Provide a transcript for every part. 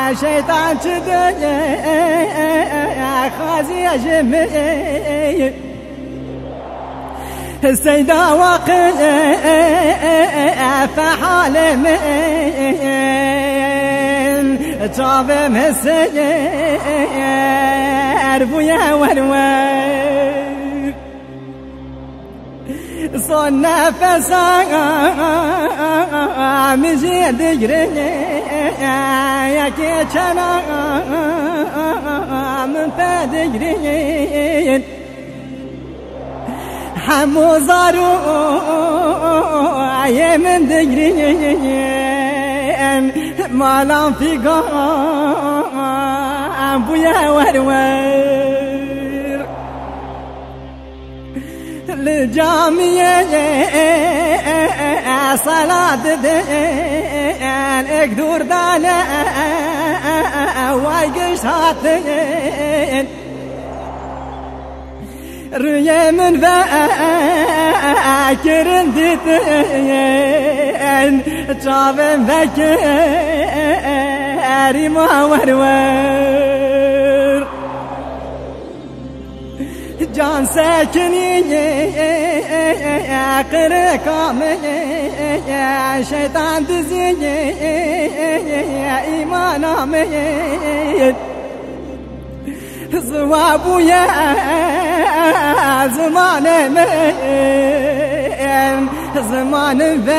شيطان شدني خازي جمي السيدة وقل فحال من جابم السير بويا ورور صن نفسا مجي دقري يكي چنا من فدقري همو زارو من دقري مالام في قام بويا ورور للجامية صلاة دين اقدر دانا وايقش هاتين رؤيا من فاكر ديتين جابن فاكر ما ورور جان ساكني قرقامي شيطان دزي إيمانامي زوابو يا زمان من زمان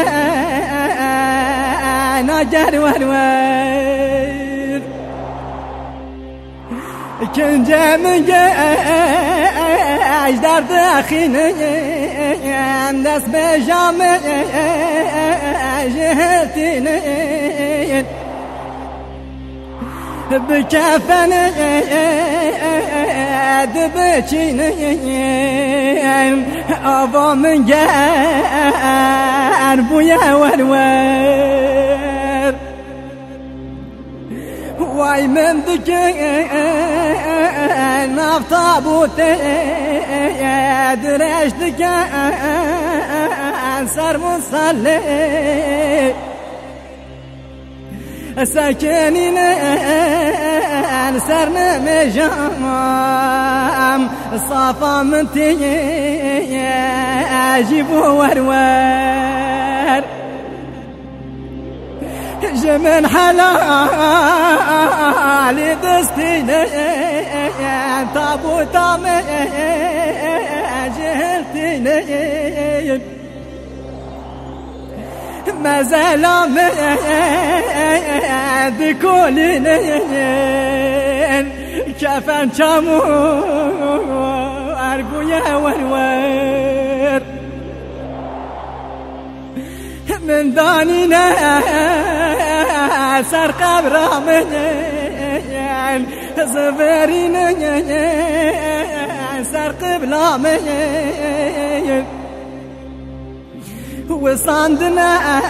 فانا جر ورور كن جمع اجدار داخلي دست بجامع جهتني بكفن دبچين ابا من جار بويا ورور واي من دكان نفطابوت درش دكان سر مصلي ساكنين سرنا مجام صافا من اجيبوا ورور جمن حلال دستيني تابوتا من جهلتيني ما زال بكلين كفن شامو أرجو يا ورور من دانينا سر قبر من زفرين سر قبل من وصندنا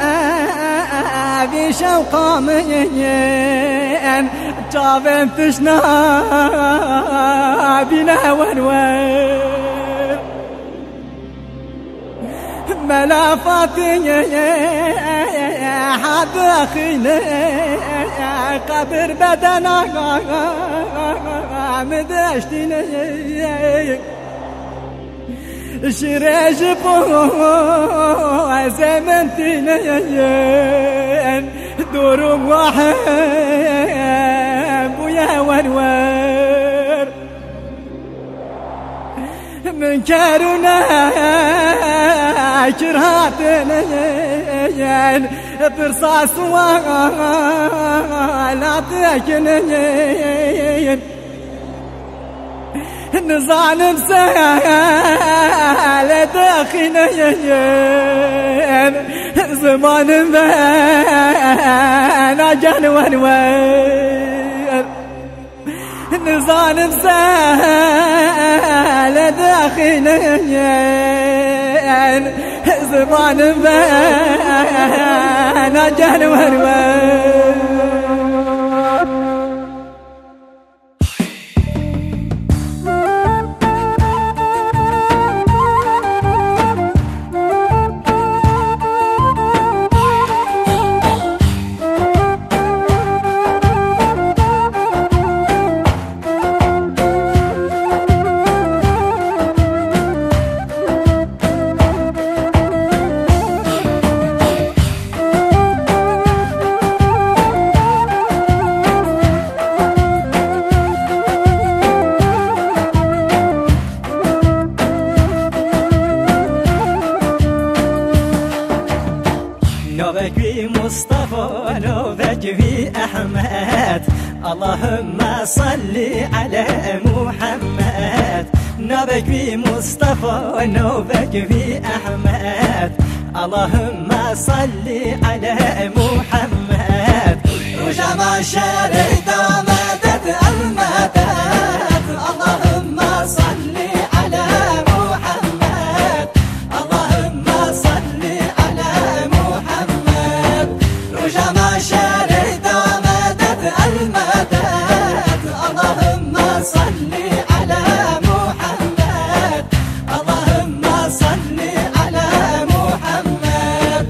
في شوقا من جابن فشنا بنا ورور ملافاتي حد أخينا قبر بدنا مدشتنا شراج بو زمنتنا دور واحد بويا ورور من كارونا كرهاتنا برصاص ولا تكن نظالم سهل داخلنا زمان ما جان ورور نظالم سهل داخلنا زمان ما جان ورور أحمد اللهم صل على محمد نبك مصطفى نبك أحمد اللهم صل على محمد وجمع شريط مدد المدد اللهم صل على محمد اللهم صل على محمد وجمع شريط مدد المدد اللهم صل على محمد اللهم صل على محمد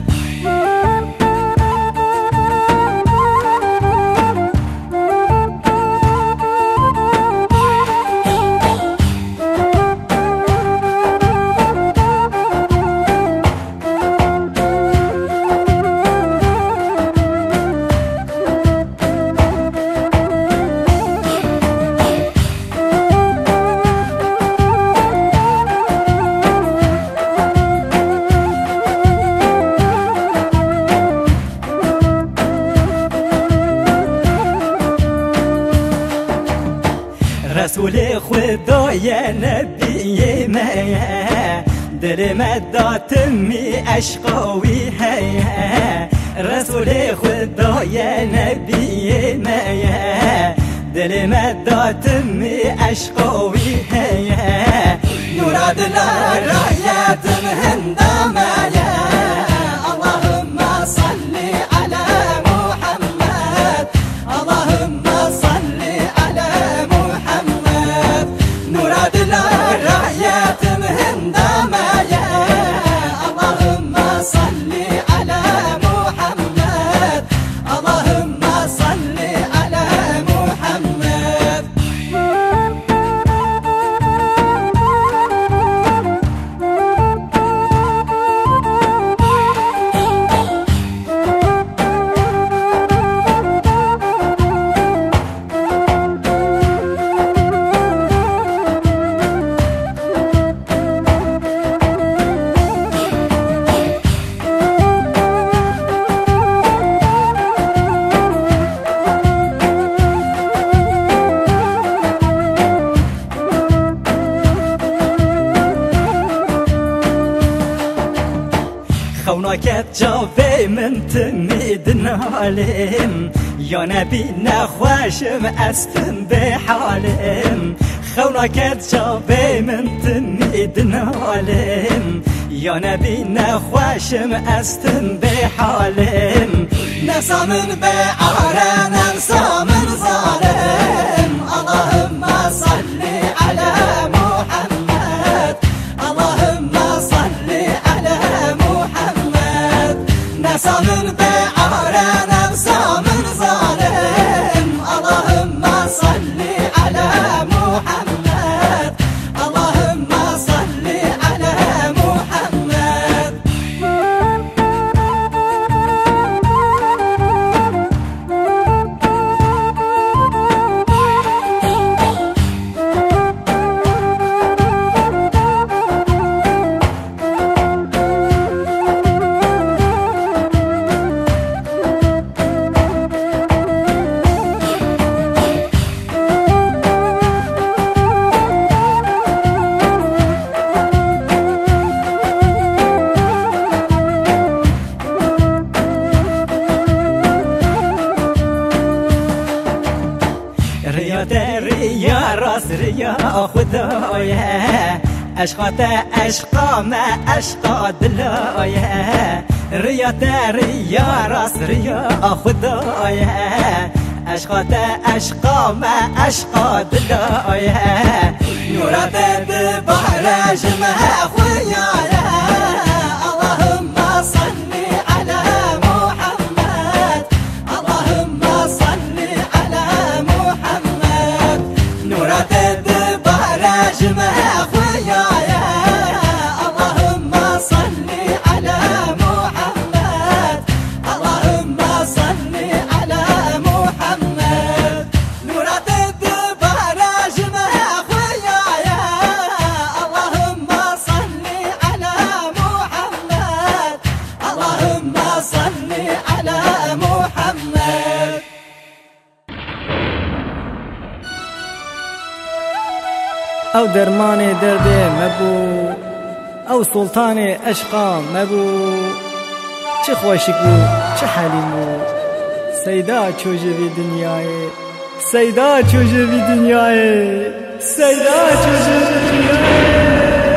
رسول خدا يا نبي ما دل مداتمي أشقاوي هيا رسول خدا يا نبي ما دل مداتمي أشقاوي هيا نوراد الرايات مهندما يا اللهم صل على محمد اللهم صل على محمد نوراد الرايات مهندما يا اللهم صل على محمد اللهم صل على محمد خوناكت جاوي من تميد نالم يا نبي نخواشم أستن بحالم خوناكت جاوي من تميد نالم يا نبي نخواشم أستن بحالم نسامن بعارة نسامن ظالم اللهم صل على محمد اللهم صل على محمد نسامن بعارة نسامن ظالم اللهم صل على محمد اللهم صل على محمد ريا راس ريا خدايا عشقات عشقا ما عشقا دلايا ريا راس ريا خدايا عشقات عشقا ما عشقا دلايا نورات ببارج ما خويايا اللهم صل على محمد اللهم صل على محمد نورات ببارج ما خويايا اللهم صل على محمد اللهم صل على محمد نورات ببارج ما خويايا اللهم صل على او درمان درد مبو او سلطان عشقا مبو چه خوشک بو چه حلیم بو سیدا چوجوی دنیای سیدا چوجوی دنیای سیدا چوجوی دنیای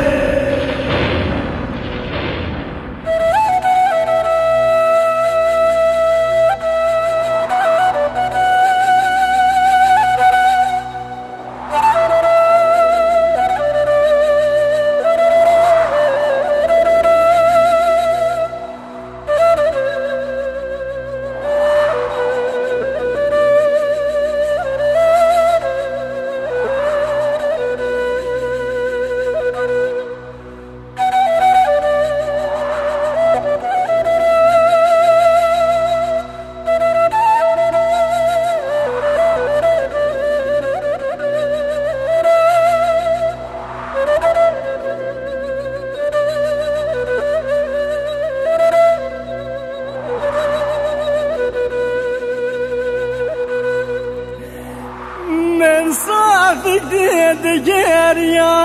صافك دير يا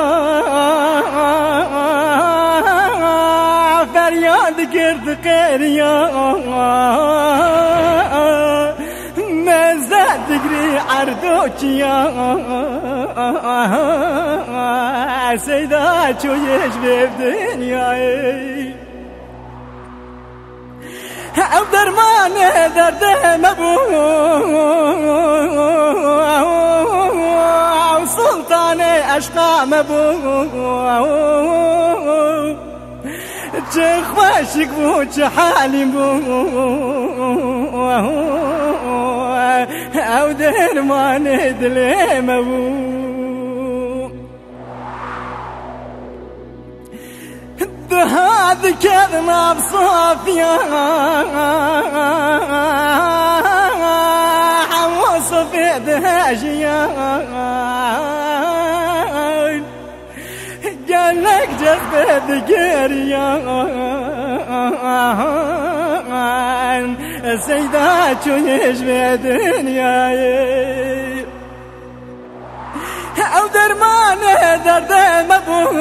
فرياد قرد قريا ما زاد تقري عردوك يا سيدا شو يشبه بدنياي او درمان درد مبو او سلطان عشقا مبو چه خوشک بو چه حالیم بو او درمان دل مبو هذا كذنا بصافيا وصفي دهاجيا قال لك جذب ذكريا سيدات شو يشبه دنياي او درمان درد مبو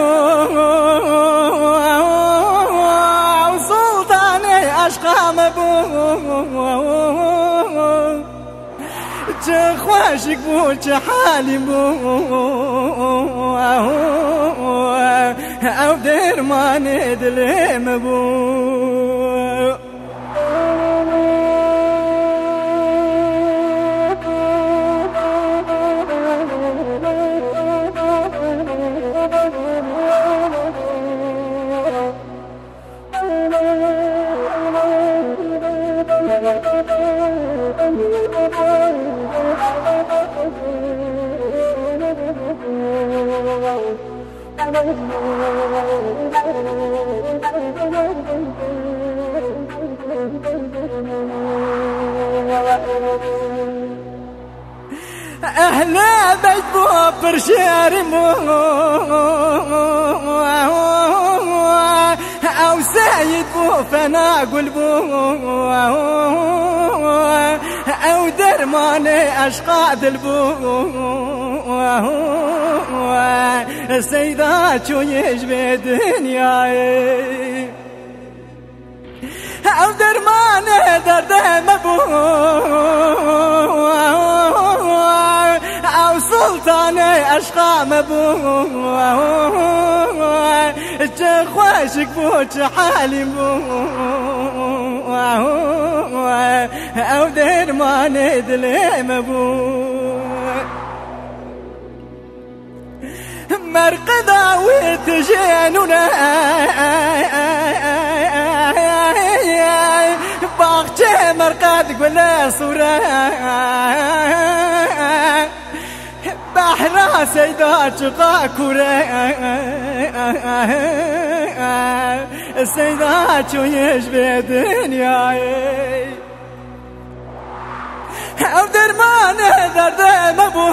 او سلطان عشقا مبو چه خوشک بو چه حالیم بو او درمان دل مبو أهلا بيت بوبر شارمو أو سيد بو فنا قلبو أو درمان أشقاد البو سيدات شو يشبه دنياي او درمان درد مبو او سلطان عشقا مبو چه خوشک بو چه حالیم بو او درمان دل مبو مرقدا وتجانونا باغچه مرقد قولا صورة بحرا سيدا شقا كورا سيدا شو يشبه دنياي او درمان درد مبو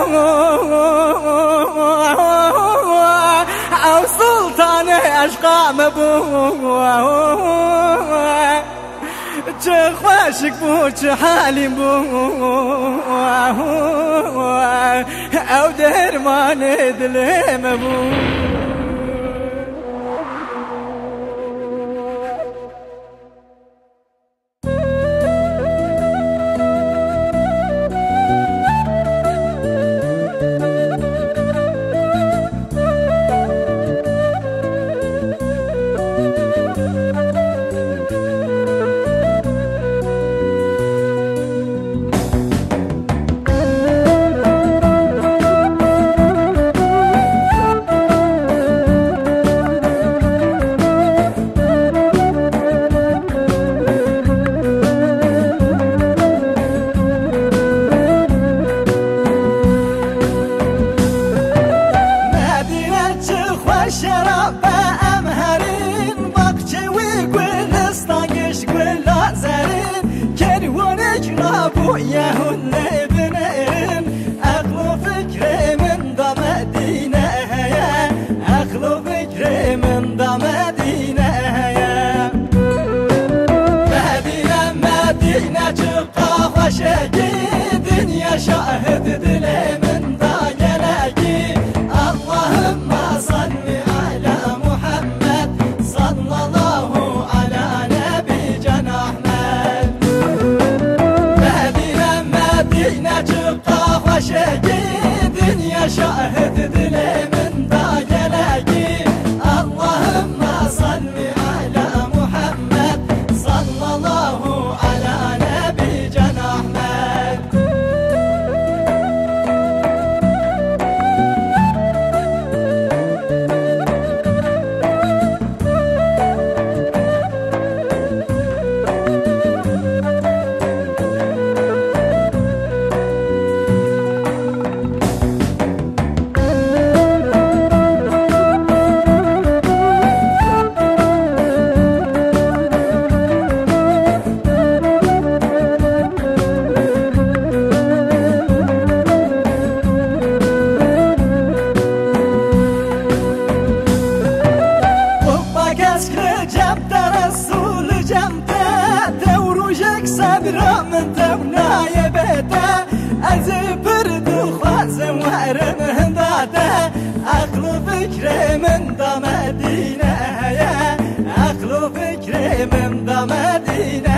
او سلطان عشقا مبو خواشك بو حالي بو او درمان دلم بو شراب أمهرين بقشي ويقول استاقش قول زرين كرهون جرابو يهون بنين أخلو فكري من دا مدينة أخلو فكري من دا مدينة مدينة جبقى وشاقي دنيا شاهد دلي من دا جلاقي اللهم صل على محمد صلى الله على نبينا أحمد مدينة جبقى وشاقي دنيا شاهد دلي من دا جلاقي اللهم صل على محمد صلى الله على نبينا أحمد صبرا من تونا يبتا أزبر دخواز وارم هنداتا أخلو فكري من دا مدينة أخلو فكري من دا مدينة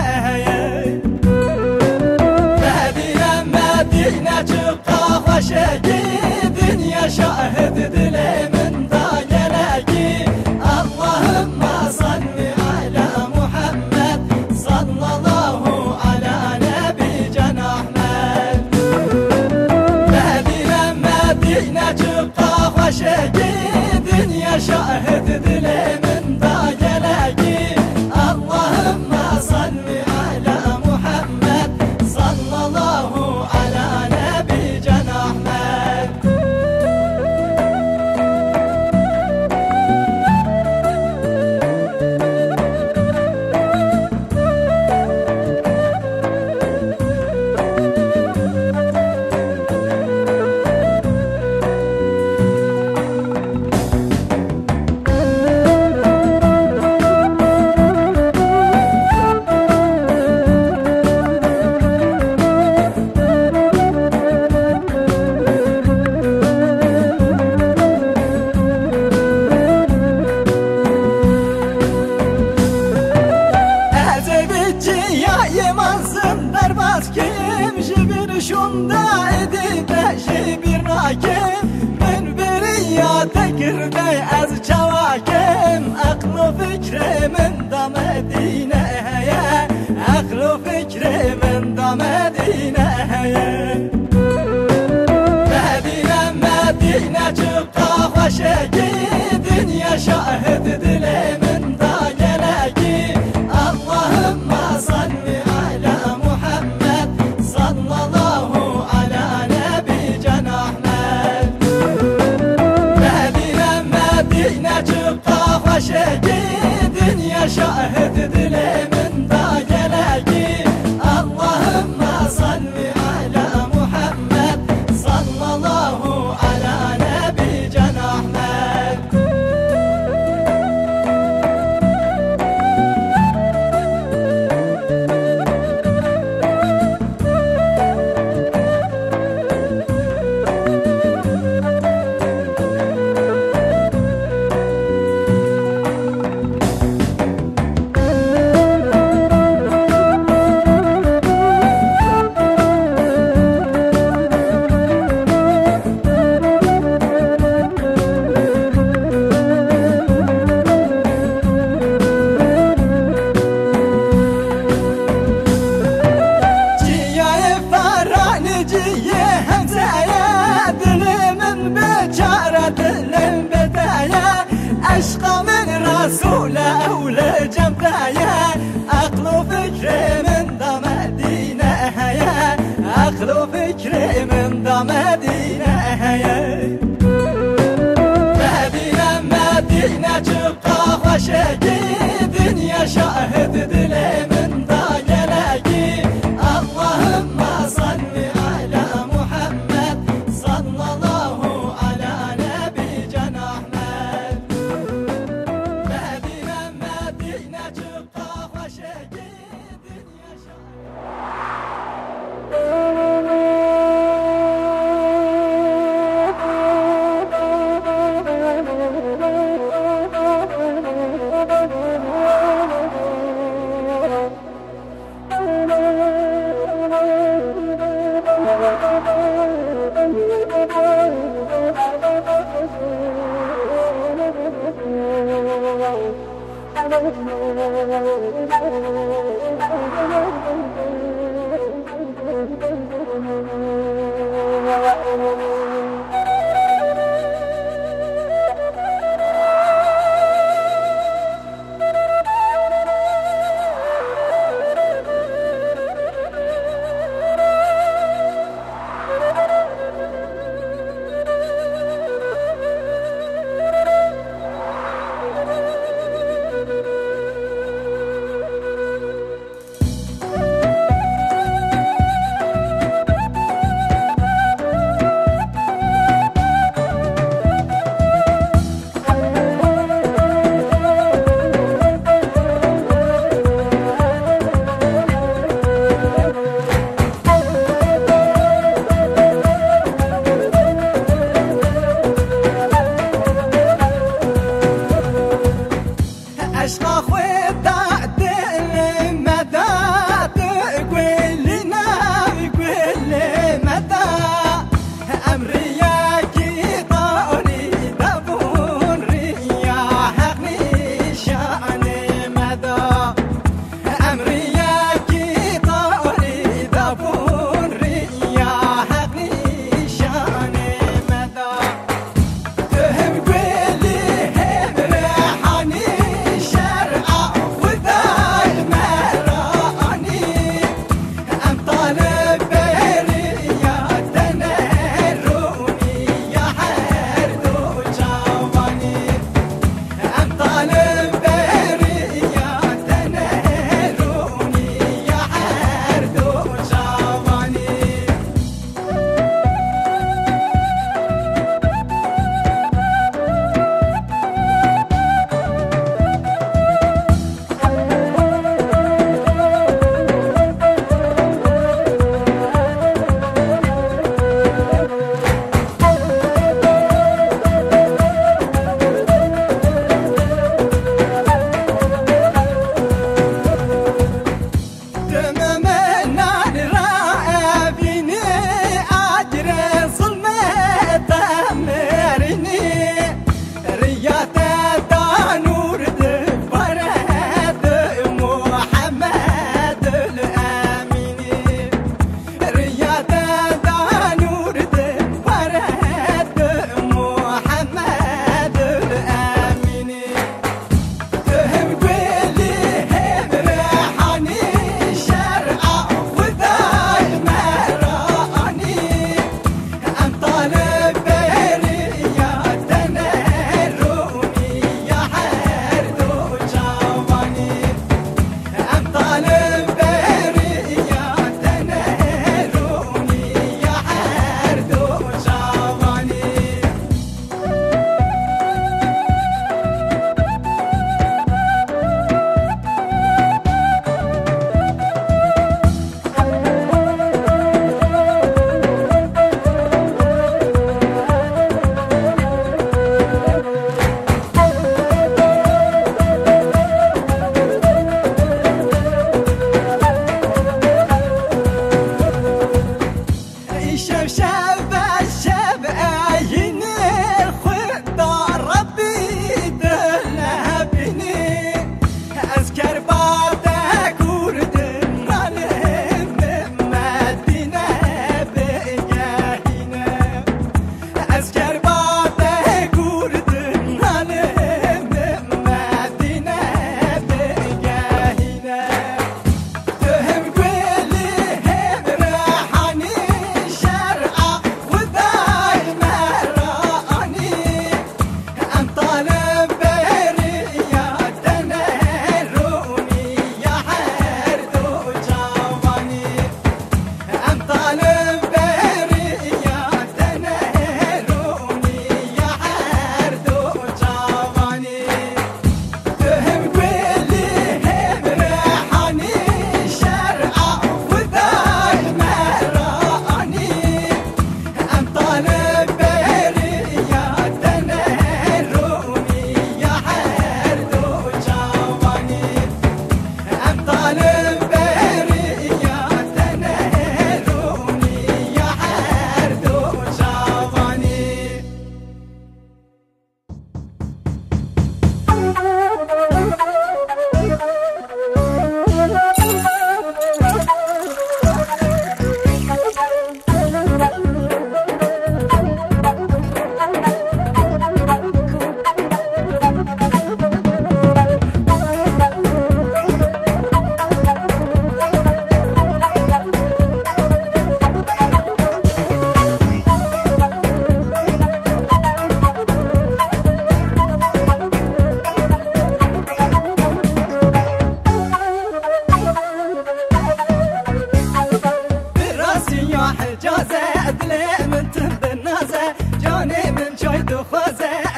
مدينة جبقى وشاقي دنيا شاهد دلي من دا جلاقي اللهم صل على محمد صلى الله على نبينا أحمد مدينة جبقى وشاقي دنيا شاهد دلي من دا جلاقي اللهم صل على محمد صلى الله على نبينا أحمد kim jibir şunda edip jibir nakim من بريات قربي از جواكم عقل و فکر من دا مدینه عقل و فکر من دا مدینه مدینه جبقى وشاقي دنيا شاهد دلي من دا جلاقي اللهم صل على محمد صلى الله على نبينا أحمد مدينة جبقى وشاقي دنيا شاهد خلو فكري من دا مدينة مدينة مدينة تبقى خشاكي دنيا شاهد دلي من دا جلاكي اللهم صل على محمد صلى الله على نبينا أحمد مدينة مدينة تبقى خشاكي دنيا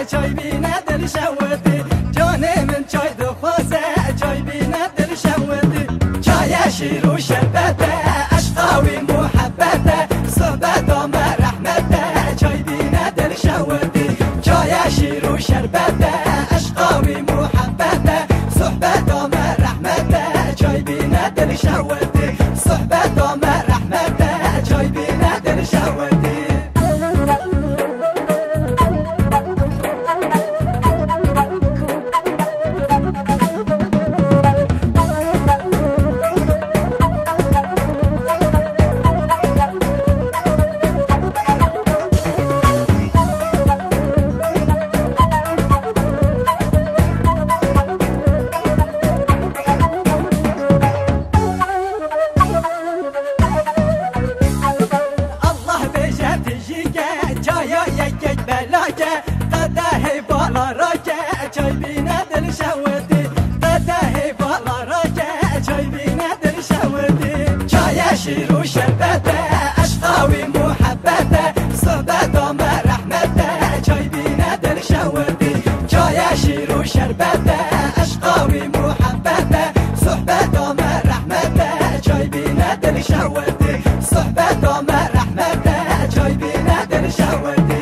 چای بینه دل شودی جان من چای دخوازه چای بینه دل شودی چای شیر و شربته عشقاوی محبته صحبت آمد رحمته چای بینه دل شودی چای شیر و شربته عشقاوی محبته صحبت آمد رحمته چای بینه دل شودی صحبت آمد رحمته چای بینه دل شودی قده بالا راکه چای بینه دل شودی قده بالا راکه چای بینه دل شودی چای شیر و شربته عشقاوی محبته صحبت آمد رحمته چای بینه دل شودی چای شیر و شربته عشقاوی محبته صحبت آمد رحمته چای بینه دل شودی صحبت آمد رحمته چای بینه دل شودی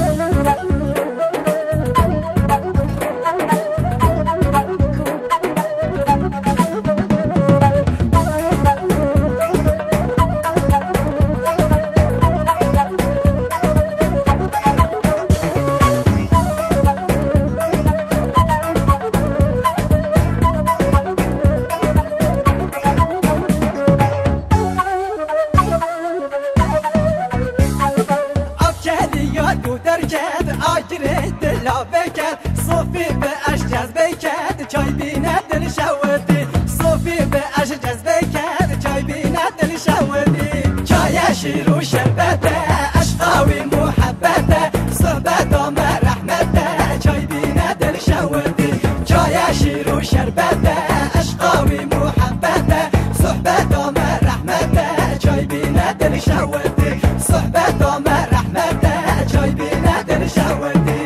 آجره دلا بکرد صوفی به اش جذبه کرد چای بینه دل شودی صوفی به اش جذبه کرد چای بینه دل شودی چای شیر و شربته عشقاوی محبته صحبت آمد رحمته چای بینه دل شودی چای شیر و شربته عشقاوی محبته صحبت آمد رحمته چای بینه دل شودی صحبت آمد رحمته چای بینه دل شودی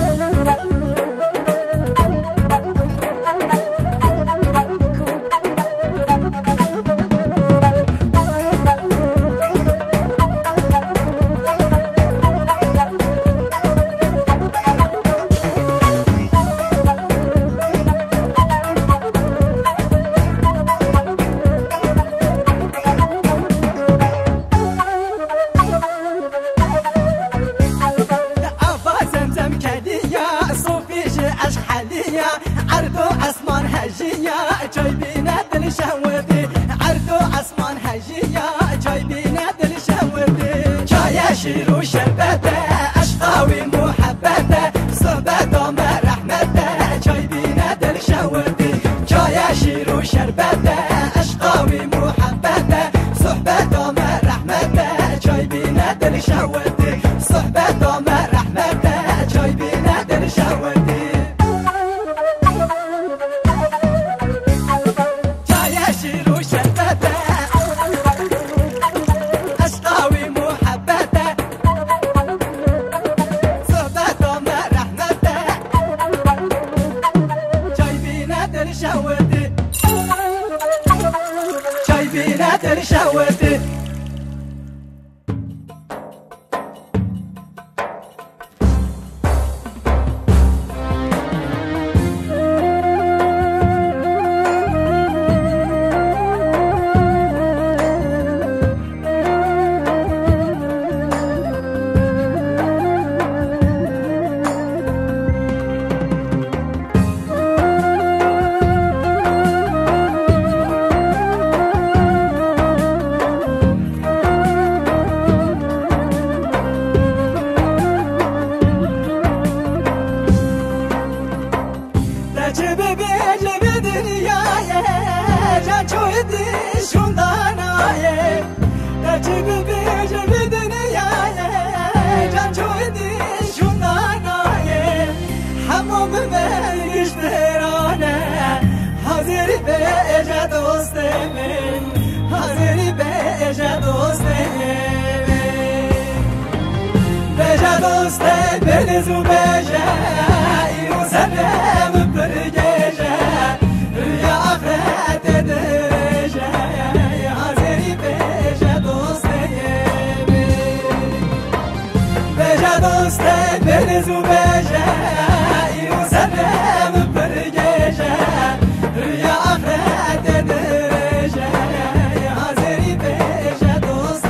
عرض و اسمان هجیه چای بینه دل شودی عرض و اسمان هجیه چای بینه دل شودی چای شیر و شربته عشقاوی محبته صحبت آمد رحمته چای بینه دل شودی چای شیر و شربته عشقاوی محبته صحبت آمد رحمته چای بینه دل شودی صحبت آمد رحمته چای بینه دل شودی چای بینه دل شودی دوست بلز و بجه و سلم برگجه یا آخرت درجه حاضری بجه دوست بجه دوست بلز و بجه و سلم برگجه یا آخرت درجه حاضری بجه دوست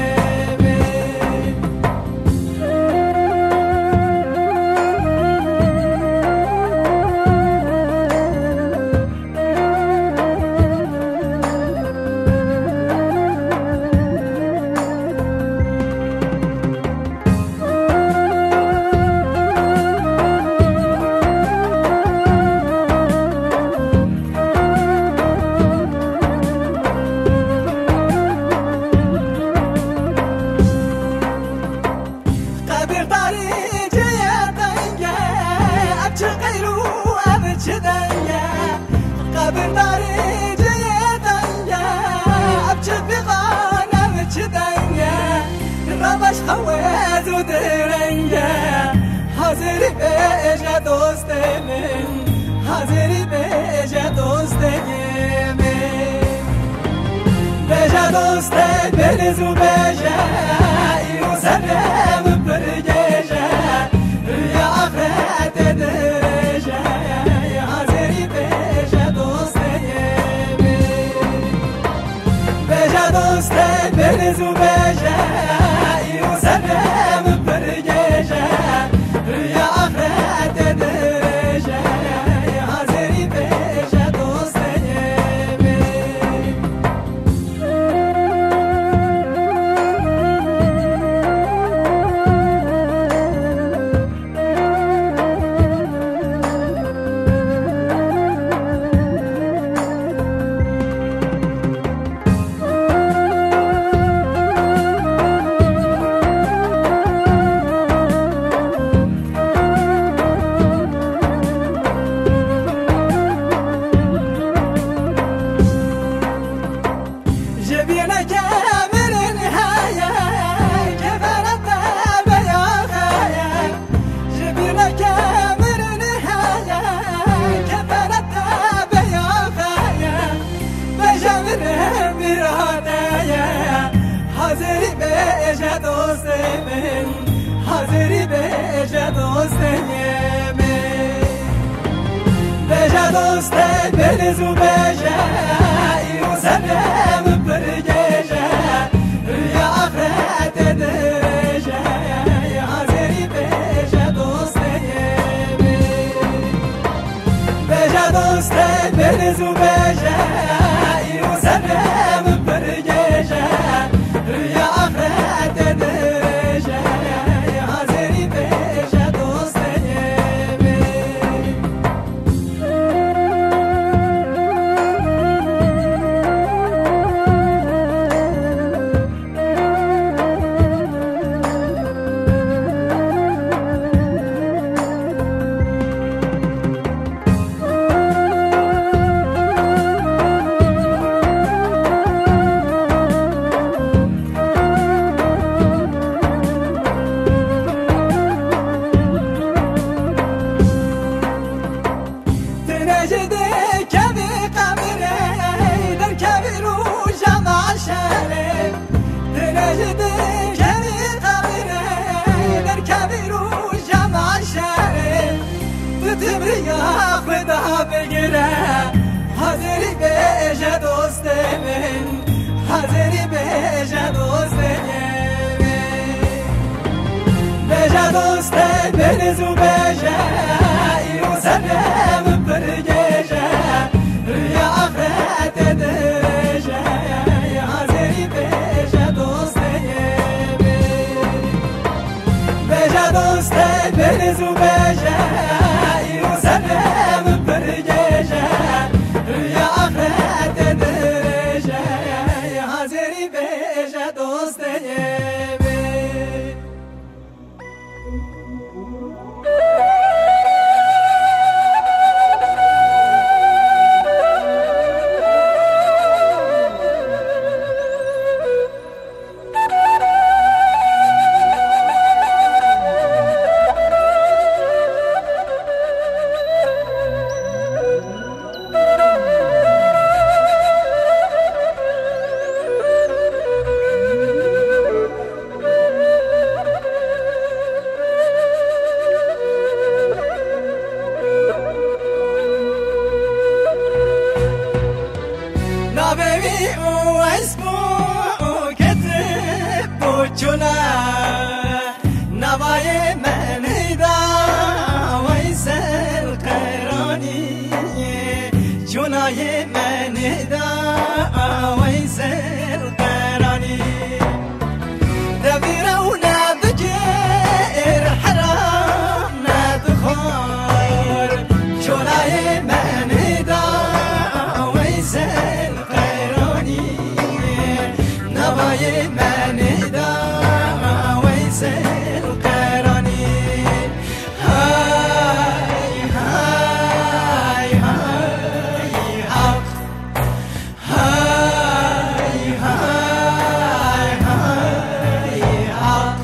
باش خواد و درنگه حاضری بجه دوست من حاضری بجه دوست من بجه دوست بلز و بجه و سلم برگجه یا آخرت درجه حاضری بجه دوست من بجه دوست بلز و بجه سلام برگجه یا آخرت درجه حاضری بجه دوست حاضری بجه دوست من حاضری بجه دوست من بجه دوست بلز و بجه و سلم برگجه یا آخرت درجه حاضری بجه دوست من بجه دوست بلز و بجه و سلم برگجه یا آخرت درجه حاضری بجه دوست حاضری بجه دوست من حاضری بجه دوست من بجه دوست بلز و بجه و سلم برگجه یا آخرت درجه حاضری بجه دوست من بجه دوست بلز و بجه و سلم برگجه یا آخرت درجه حاضری بجه دوست من چونا نوای من دا ویسل قرانی چونای من دا ویسل قرانی دبیر و ندجر حرام ندخور چونای من دا ویسل قرانی نوای من دا ویسل قرانی های های های حق های های های حق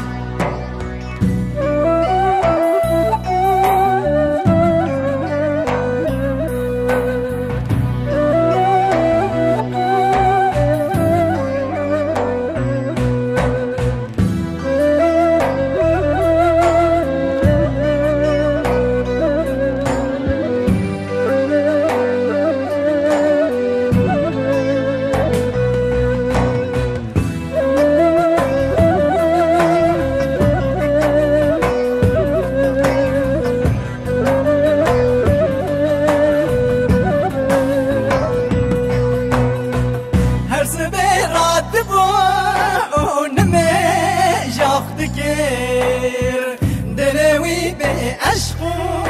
دلوي بعشق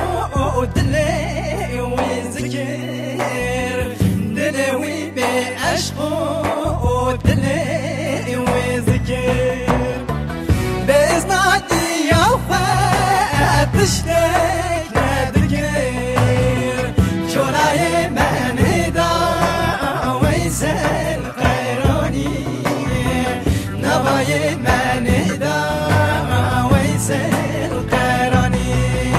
ودلي وذكر دلوي بعشق ودلي وذكر بإذن عدي يا وفاء تشتاق نذكر شولاي من دا ويسل قيراني نواي من دا ويسل قيراني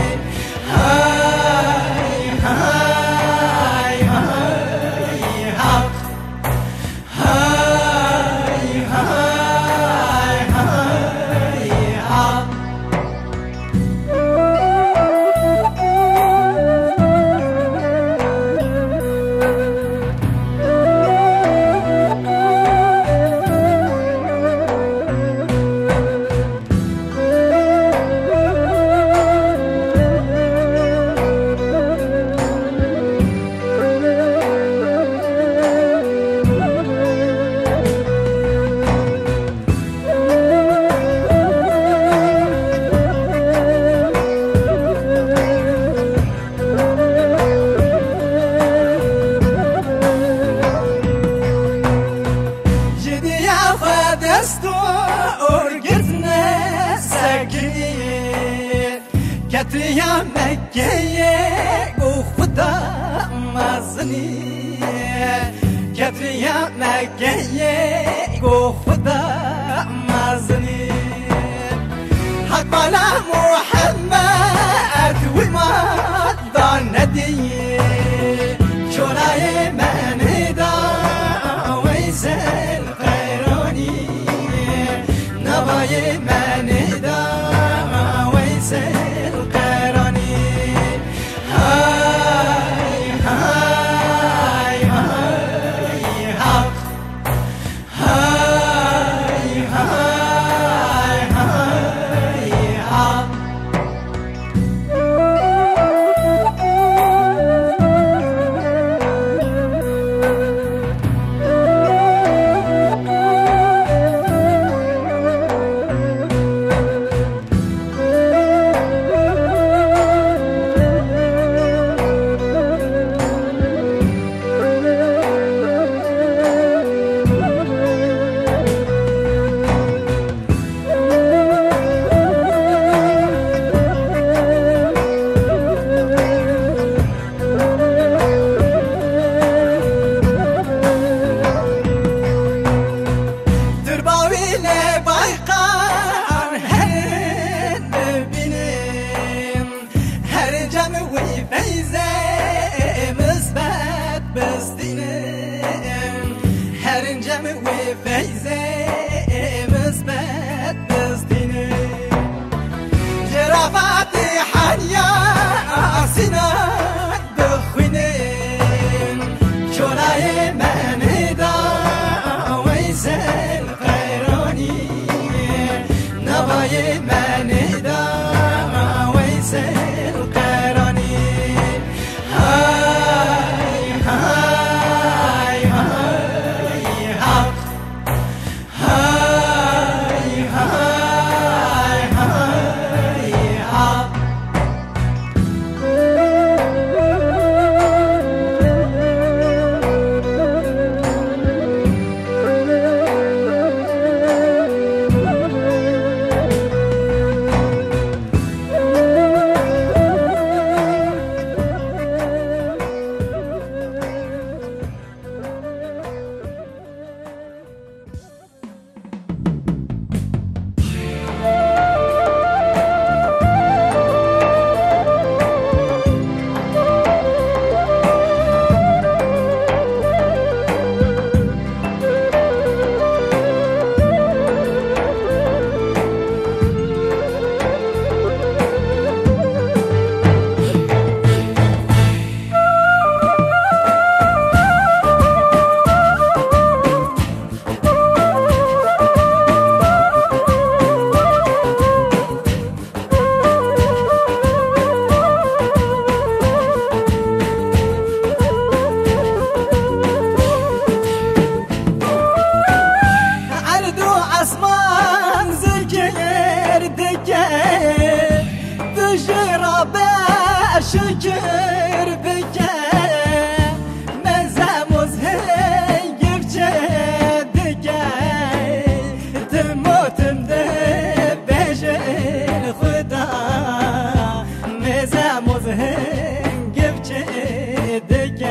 هاي هاي هاي حق هاي هاي هاي حق دستور گرتنه سگیر کتریا مکیه گو خدا مزنی کتریا مکیه گو خدا مزنی حق بالا محمد وما داندی شورای من دا ویسل نوای من دا ویسل قرانی های های های حق های های های حق هرنجم وفيزة مثبت بستيني جرافاتي حنيا سنة دخوينين شولاي من دا ويسل قيراني رابع شكر بك مزاموز هنجب جدك تموت مدبج الخدا مزاموز هنجب جدك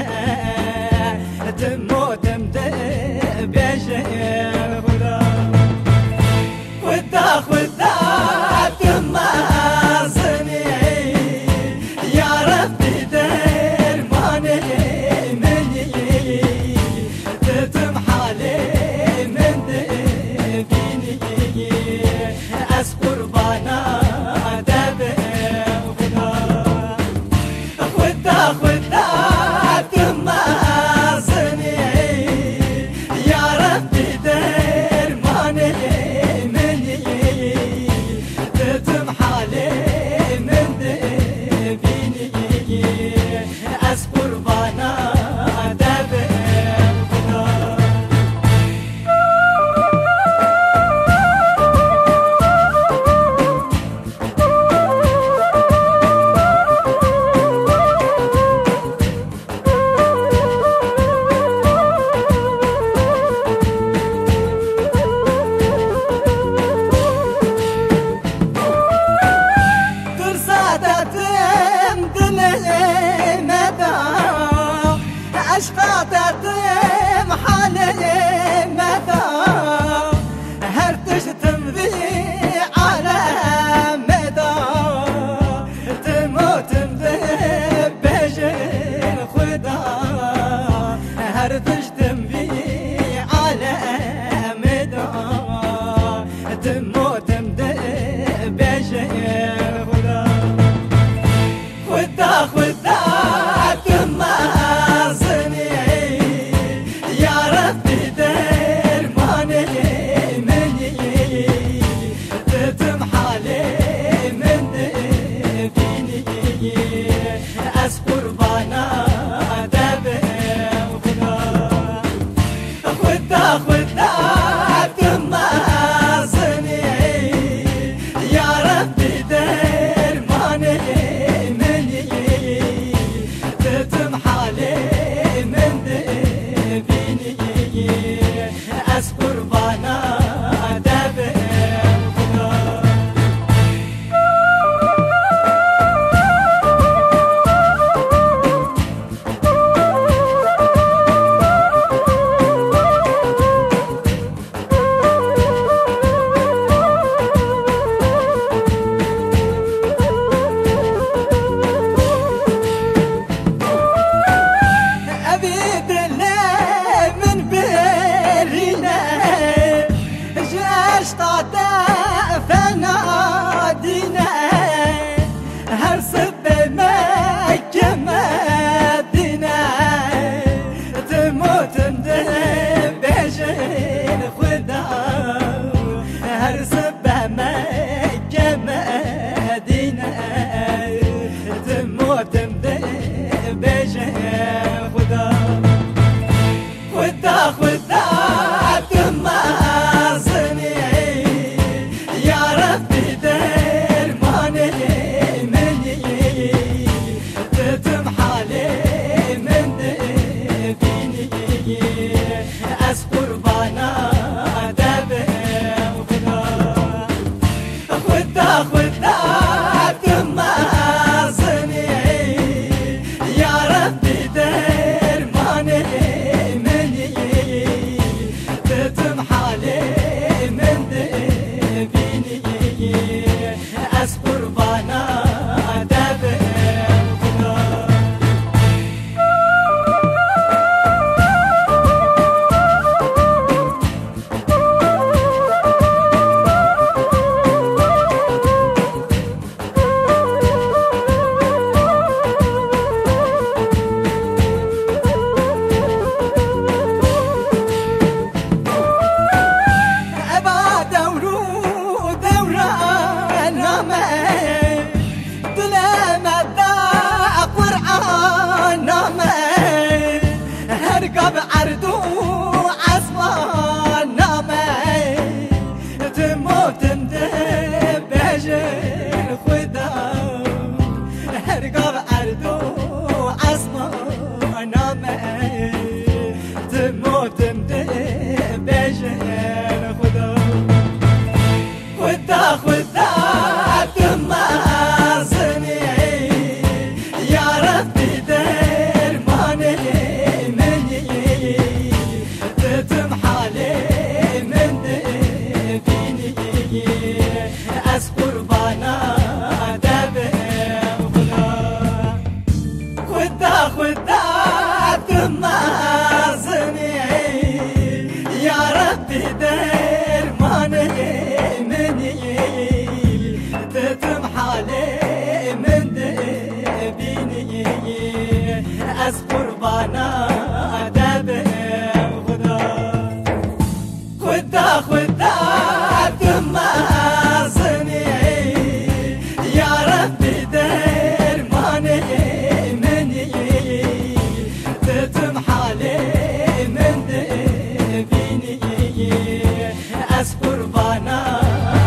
تموت مدبج الخدا خدا خدا تمازني يا ربي درماني مني تتمحالي من دفيني أسقر بانا دبي خدا خدا تمازني يا ربي درماني مني تتمحالي من دفيني أسقر بانا دبي أشقاطتم حالي مدى هر تشتم ذي على مدى تموت بجن خدا هر تشتم ذي على مدى تموت بجن خدا خدا خدا أسقر بانا دبي خدا خدا تمازني يا ربي درماني مني تتمحالي من دفيني أسقر بانا دبي فنادينا هر سب مكة مدينة تموت بجن خدا هر سب مكة مدينة تموت بجن خدا خدا خدا تمازني يا ربي درماني مني از قربانا دبم خدا خدا تمازني يا ربي درماني مني تتم حالي من دبيني از قربانا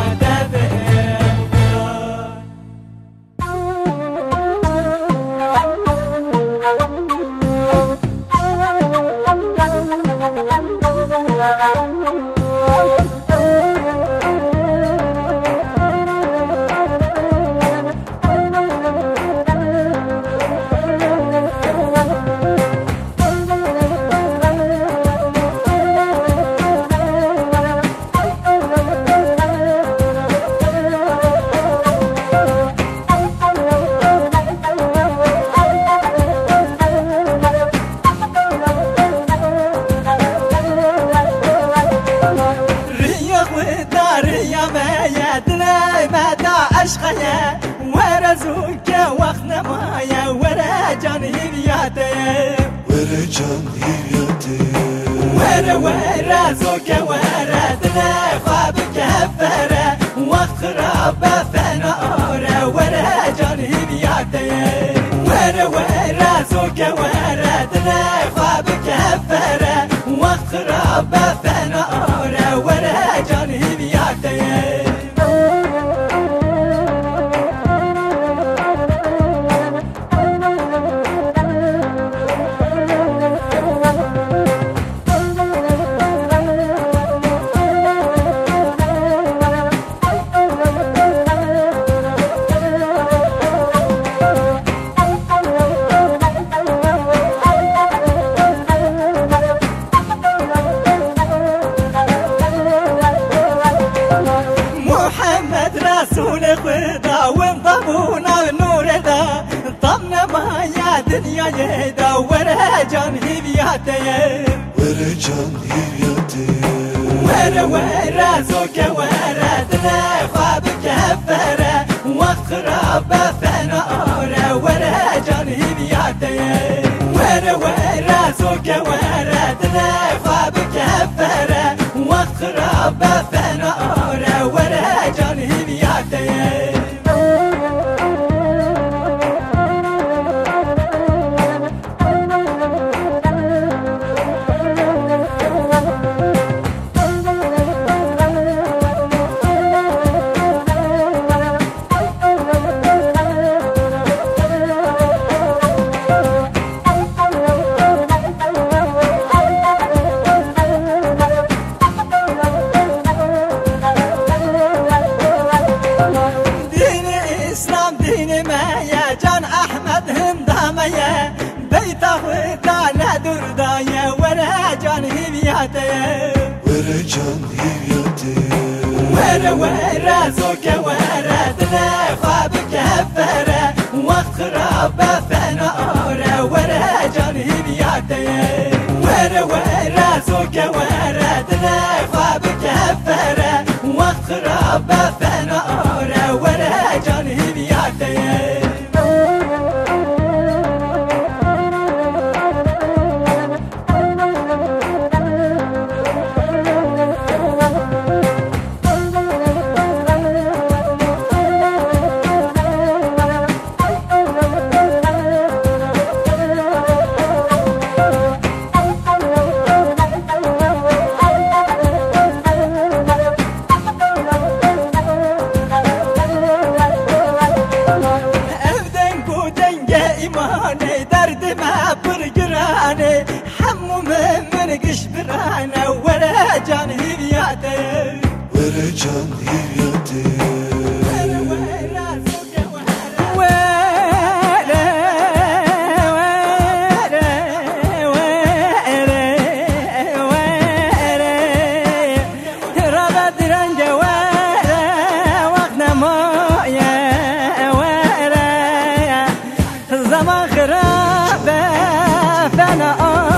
عشقيا ورزوك وقت نمايا ورا جان هيبياتي ورا جان هيبياتي ورا زوك ورا دنا خوابك هفرة وقت خرابة فنارة ورا جان هيبياتي ورا زوك ورا دنا خوابك هفرة وقت خرابة فنارة ورا جان هيبياتي رسول خدا وانضمونا نور دا طمنا ما يا دنيا يدا ورا جان هيبياتي ورا جان هيبياتي ورا زوك ورا دنا خوابك هفرة وقت خرابة فنارة ورا جان هيبياتي ورا زوك ورا دنا خوابك هفرة وقت خرابة فنارة ورا جان هيبياتي وطانا دردايا ورا جان هيبياتي ورا جان هيبياتي ورا زوك ورا دنا خوابك هفرة وقت خرابة فنارة ورا جان هيبياتي ورا زوك ورا دنا خوابك هفرة وقت خرابة فنارة ورا جان هيبياتي حمو من قش برانا ورا جان هيبياتي ورا جان هيبياتي زمان خرابه فانا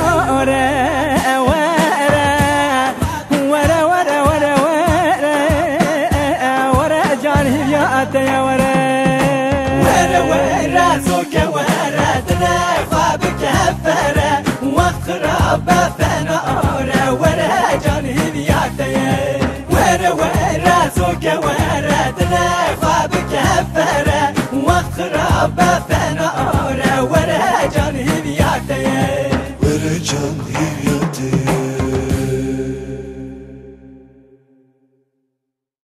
يا ورا زوك ورا دنا خوابك بكفره وقت خراب فنا آره وره جان هیویاته وره وره زوگه وره دله خواب بکفره وقت خراب فنا آره وره جان هیویاته وره جان هیویاته